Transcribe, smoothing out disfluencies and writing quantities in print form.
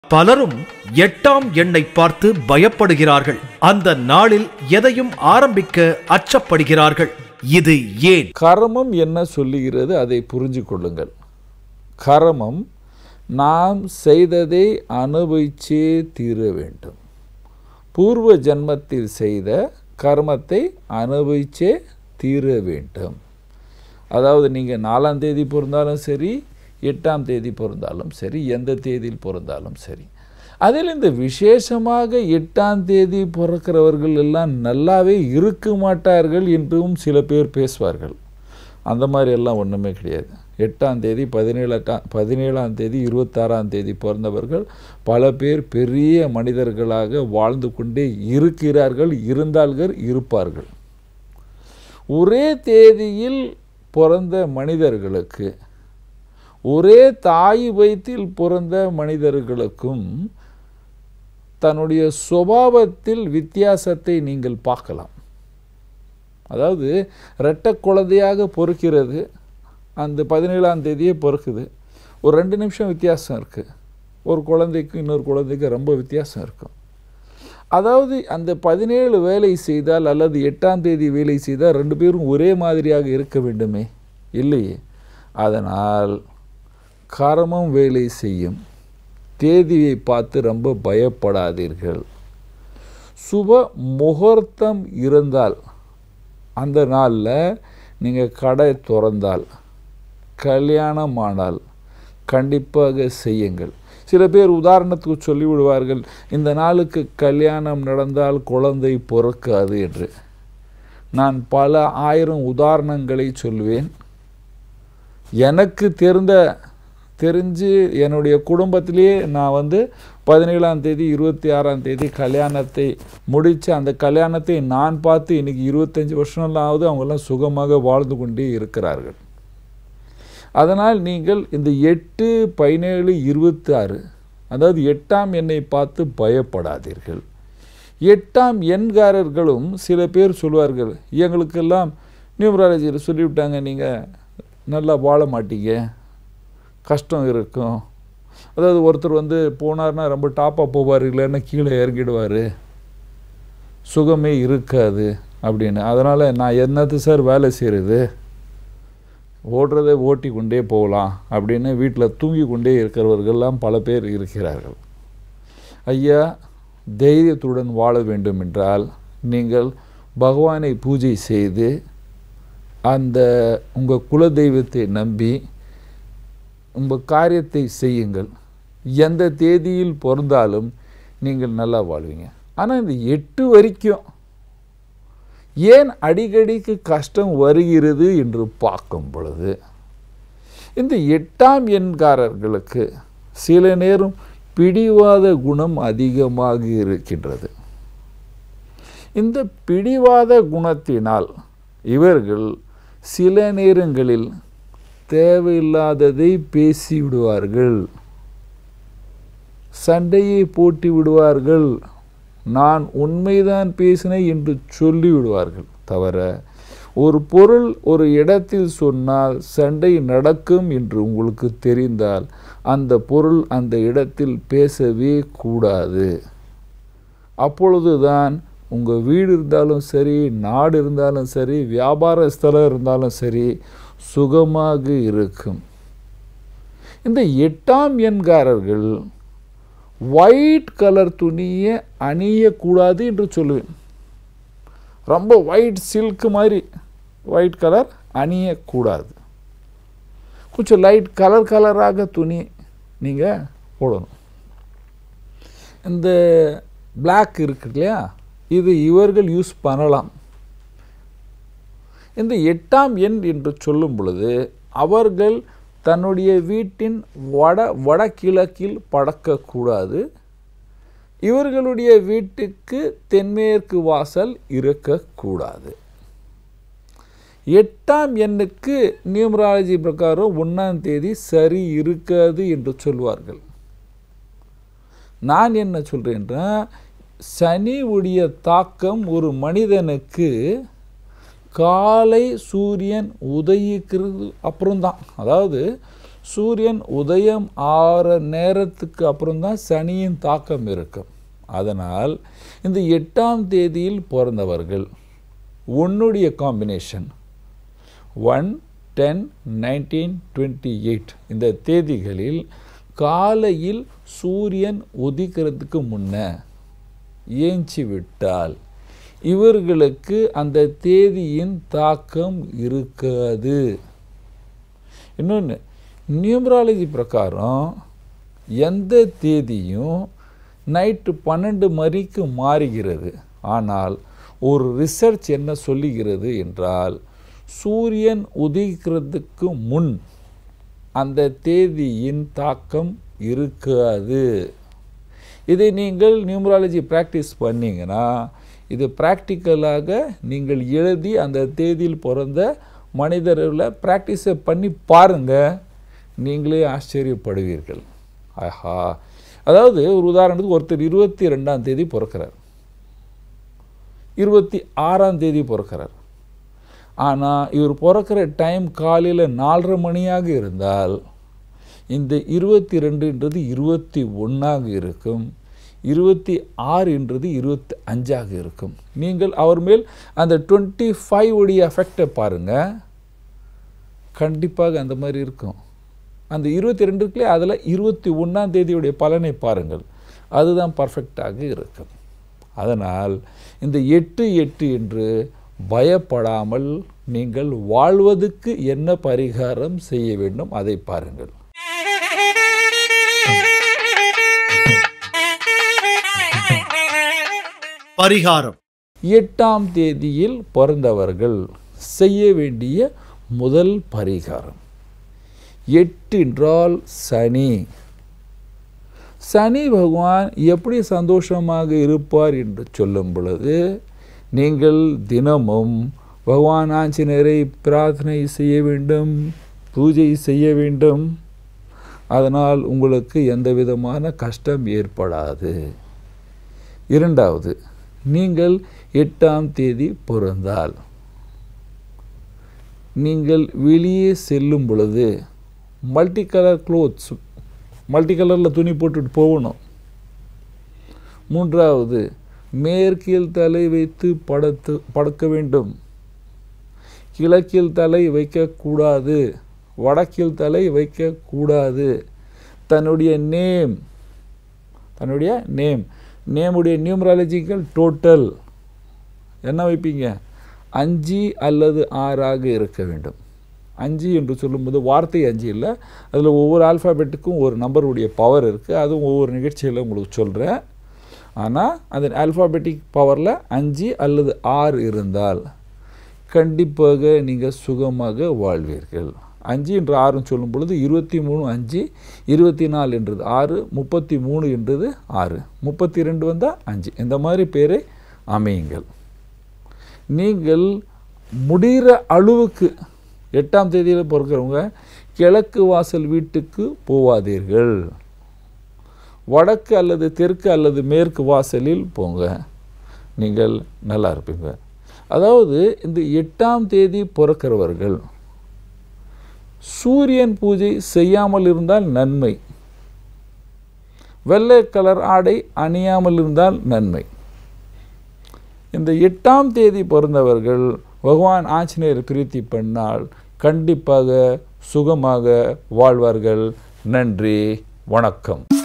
பலரும் 8ஆம் எண்ணை பார்த்து பயப்படுகிறார்கள். அந்த நாளில் எதையும் ஆரம்பிக்க அச்சப்படுகிறார்கள். இது ஏன்? கர்மம் என்ன சொல்லுகிறது அதை புரிஞ்சு கொள்ளுங்கள். கர்மம் நாம் செய்ததை அனுபவிச்சே தீர வேண்டும். பூர்வ ஜன்மத்தில் செய்த கர்மத்தை அனுபவிச்சே தீர வேண்டும். அதாவது நீங்கள் 4ஆம் தேதி பிறந்தாலும் சரி, 8ஆம் தேதி பிறந்தாலும் சரி, எந்த தேதியில் பிறந்தாலும் சரி. அதில் இந்த விசேஷமாக 8ஆம் தேதி பிறக்கிறவர்கள் எல்லாம் நல்லாவே இருக்க மாட்டார்கள் என்றும் சில பேர் பேசுவார்கள். அந்த மாதிரி எல்லாம் ஒன்றுமே கிடையாது. 8ஆம் தேதி 17ஆம் தேதி 26ஆம் தேதி பிறந்தவர்கள் பல பேர் பெரிய மனிதர்களாக வாழ்ந்து கொண்டே இருக்கிறார்கள், இருந்தார்கள், இருப்பார்கள். ஒரே தேதியில் பிறந்த மனிதர்களுக்கு, ஒரே தாய் வயிற்றில் பிறந்த மனிதர்களுக்கும் தன்னுடைய சுபாவத்தில் வித்தியாசத்தை நீங்கள் பார்க்கலாம். அதாவது இரட்டை குழந்தையாக பொறுக்கிறது, அந்த 17ஆம் தேதியே பொறுக்குது. ஒரு 2 நிமிஷம் வித்தியாசம் இருக்குது. ஒரு குழந்தைக்கும் இன்னொரு குழந்தைக்கும் ரொம்ப வித்தியாசம் இருக்கும். அதாவது அந்த 17 வேலை செய்தால் அல்லது 8ஆம் தேதி வேலை செய்தால் 2 பேரும் ஒரே மாதிரியாக இருக்க வேண்டுமே? இல்லையே. அதனால் கர்மம் வேலை செய்யும். தேதியை பார்த்து ரொம்ப பயப்படாதீர்கள். சுப முகூர்த்தம் இருந்தால் அந்த நாளில் நீங்கள் கடை திறந்தால், கல்யாணம் ஆனால் கண்டிப்பாக செய்யுங்கள். சில பேர் உதாரணத்துக்கு சொல்லிவிடுவார்கள், இந்த நாளுக்கு கல்யாணம் நடந்தால் குழந்தை பிறக்காது என்று. நான் பல 1000 உதாரணங்களை சொல்வேன். எனக்கு தெரிஞ்சு என்னுடைய குடும்பத்திலேயே நான் 17ஆம் தேதி 26ஆம் தேதி கல்யாணத்தை முடித்து, அந்த கல்யாணத்தை நான் பார்த்து இன்றைக்கி 25 வருஷம்லாம் ஆகுது. அவங்கெல்லாம் சுகமாக வாழ்ந்து கொண்டே இருக்கிறார்கள். அதனால் நீங்கள் இந்த 8, 17, 26 அதாவது 8ஆம் எண்ணை பார்த்து பயப்படாதீர்கள். 8ஆம் எண்காரர்களும் சில பேர் சொல்வார்கள், எங்களுக்கெல்லாம் நியூமராலஜியில் சொல்லிவிட்டாங்க, நீங்கள் நல்லா வாழ மாட்டீங்க, கஷ்டம் இருக்கும். அதாவது ஒருத்தர் போனார்னா ரொம்ப டாப்பாக போவார், இல்லைன்னா கீழே இறங்கிடுவார், சுகமே இருக்காது அப்படின்னு. அதனால் நான் என்னது சார் வேலை செய்கிறது, ஓடுறதை ஓட்டி கொண்டே போகலாம் அப்படின்னு வீட்டில் தூங்கி கொண்டே இருக்கிறவர்கள்லாம் பல பேர் இருக்கிறார்கள். ஐயா, தைரியத்துடன் வாழ வேண்டும் என்றால் நீங்கள் பகவானை பூஜை செய்து அந்த உங்கள் குலதெய்வத்தை நம்பி உங்கள் காரியத்தை செய்யுங்கள். எந்த தேதியில் பிறந்தாலும் நீங்கள் நல்லா வாழ்வீங்க. ஆனால் இந்த 8 வரைக்கும் ஏன் அடிக்கடிக்கு கஷ்டம் வருகிறது என்று பார்க்கும் பொழுது, இந்த 8ஆம் எண்காரர்களுக்கு சில நேரம் பிடிவாத குணம் அதிகமாக இருக்கின்றது. இந்த பிடிவாத குணத்தினால் இவர்கள் சில நேரங்களில் தேவையில்லாததை பேசிவிடுவார்கள், சண்டையை போட்டி விடுவார்கள், நான் உண்மைதான் பேசினேன் என்று சொல்லிவிடுவார்கள். தவிர ஒரு பொருள் ஒரு இடத்தில் சொன்னால் சண்டை நடக்கும் என்று உங்களுக்கு தெரிந்தால் அந்த பொருள் அந்த இடத்தில் பேசவே கூடாது. அப்பொழுதுதான் உங்கள் வீடு இருந்தாலும் சரி, நாடு இருந்தாலும் சரி, வியாபார ஸ்தலம் இருந்தாலும் சரி, சுகமாக இருக்கும். இந்த 8ஆம் எண்காரர்கள் ஒயிட் கலர் துணியை அணியக்கூடாது என்று சொல்லுவேன். ரொம்ப ஒயிட் சில்க் மாதிரி ஒயிட் கலர் அணியக்கூடாது. கொஞ்சம் லைட் கலராக துணி நீங்கள் போடணும். இந்த பிளாக் இருக்கு இல்லையா, இது இவர்கள் யூஸ் பண்ணலாம். இந்த 8ஆம் எண் என்று சொல்லும் பொழுது அவர்கள் தன்னுடைய வீட்டின் வடகிழக்கில் படக்கக்கூடாது. இவர்களுடைய வீட்டுக்கு தென்மேற்கு வாசல் இருக்கக்கூடாது. 8ஆம் எண்ணுக்கு நியூமராலஜி பிரகாரம் 1ஆம் தேதி சரி இருக்காது என்று சொல்வார்கள். நான் என்ன சொல்கிறேன்னா, சனி உடைய தாக்கம் ஒரு மனிதனுக்கு காலை சூரியன் உதயிக்கிறது அப்புறம்தான். அதாவது சூரியன் உதயம் ஆகிற நேரத்துக்கு அப்புறம்தான் சனியின் தாக்கம் இருக்கும். அதனால் இந்த 8ஆம் தேதியில் பிறந்தவர்கள் ஒன்னுடைய காம்பினேஷன் 1, 10, 19, 28 இந்த தேதிகளில் காலையில் சூரியன் உதிக்கிறதுக்கு முன்ன ஏஞ்சி விட்டால் இவர்களுக்கு அந்த தேதியின் தாக்கம் இருக்காது. இன்னொன்று, நியூமராலஜி பிரகாரம் எந்த தேதியும் நைட்டு 12 மணிக்கு மாறுகிறது. ஆனால் ஒரு ரிசர்ச் என்ன சொல்லுகிறது என்றால், சூரியன் உதிக்கிறதுக்கு முன் அந்த தேதியின் தாக்கம் இருக்காது. இதை நீங்கள் நியூமராலஜி ப்ராக்டிஸ் பண்ணிங்கன்னா, இது ப்ராக்டிக்கலாக நீங்கள் எழுதி அந்த தேதியில் பிறந்த மனிதர்களை ப்ராக்டிஸை பண்ணி பாருங்கள், நீங்களே ஆச்சரியப்படுவீர்கள். ஆஹா, அதாவது ஒரு உதாரணத்துக்கு ஒருத்தர் 22ஆம் தேதி பிறக்கிறார், 26ஆம் தேதி பிறக்கிறார். ஆனால் இவர் பிறக்கிற டைம் காலையில் 4:30 மணியாக இருந்தால் இந்த 22ன்றது 21ஆக இருக்கும், 26ன்றது 25ஆக இருக்கும். நீங்கள் அவர் மேல் அந்த 25 உடைய எஃபெக்டை பாருங்கள், கண்டிப்பாக அந்த மாதிரி இருக்கும். அந்த 22க்குள்ளே அதில் 21ஆம் தேதியுடைய பலனை பாருங்கள், அதுதான் பர்ஃபெக்டாக இருக்கும். அதனால் இந்த 8 என்று பயப்படாமல் நீங்கள் வாழ்வதற்கு என்ன பரிகாரம் செய்ய வேண்டும் அதை பாருங்கள். பரிகாரம். 8ஆம் தேதியில் பிறந்தவர்கள் செய்ய வேண்டிய முதல் பரிகாரம், 8 என்றால் சனி. சனி பகவான் எப்படி சந்தோஷமாக இருப்பார் என்று சொல்லும் பொழுது, நீங்கள் தினமும் பகவான் ஆஞ்சநேயரை பிரார்த்தனை செய்ய வேண்டும், பூஜை செய்ய வேண்டும். அதனால் உங்களுக்கு எந்த விதமான கஷ்டம் ஏற்படாது. இரண்டாவது, நீங்கள் 8ஆம் தேதி பிறந்தால் நீங்கள் வெளியே செல்லும் பொழுது மல்டி கலர் க்ளோத்ஸ், மல்டி கலரில் துணி போட்டுட்டு போகணும். மூன்றாவது, மேற்கில் தலை வைத்து படுக்க வேண்டும், கிழக்கில் தலை வைக்கக்கூடாது, வடக்கில் தலை வைக்கக்கூடாது. தன்னுடைய நேமுடைய நியூமராலஜிக்கல் டோட்டல் என்ன வைப்பீங்க, 5 அல்லது 6ஆக இருக்க வேண்டும். 5 என்று சொல்லும்போது வார்த்தை 5 இல்லை, அதில் ஒவ்வொரு ஆல்ஃபாபெட்டுக்கும் ஒரு நம்பருடைய பவர் இருக்குது, அதுவும் ஒவ்வொரு நிகழ்ச்சியில் உங்களுக்கு சொல்கிறேன். ஆனால் அந்த ஆல்ஃபாபெட்டிக் பவரில் 5 அல்லது 6 இருந்தால் கண்டிப்பாக நீங்கள் சுகமாக வாழ்வீர்கள். 5 என்று 6 சொல்லும் பொழுது 23 5, 24 என்றது 6, 33 என்றது 6, 32 வந்தால் 5. இந்த மாதிரி பேரை அமையுங்கள். நீங்கள் முடிகிற அளவுக்கு 8ஆம் தேதியில் பிறக்கிறவங்க கிழக்கு வாசல் வீட்டுக்கு போவாதீர்கள், வடக்கு அல்லது தெற்கு அல்லது மேற்கு வாசலில் போங்க, நீங்கள் நல்லா இருப்பீங்க. அதாவது இந்த 8ஆம் தேதி பிறக்கிறவர்கள் சூரியன் பூஜை செய்யாமல் இருந்தால் நன்மை, வெள்ளை கலர் ஆடை அணியாமல் இருந்தால் நன்மை. இந்த 8ஆம் தேதி பிறந்தவர்கள் பகவான் ஆஞ்சநேயர் பிரீத்தி பண்ணால் கண்டிப்பாக சுகமாக வாழ்வார்கள். நன்றி, வணக்கம்.